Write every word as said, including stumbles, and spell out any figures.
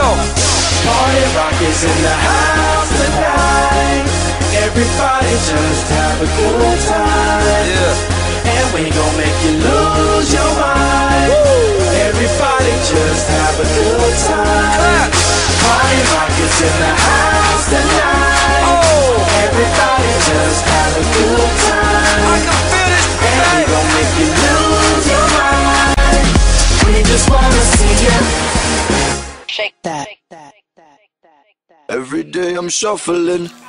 Party rock is in the house tonight. Everybody just have a good time. Yeah. And we gon' make you lose your mind. Woo. Everybody just have a good time. Party rock is in the house tonight. Oh. Everybody just have a good time. I can feel it. And we gon' make you lose your mind. We just wanna see you shake that. Every day I'm shuffling.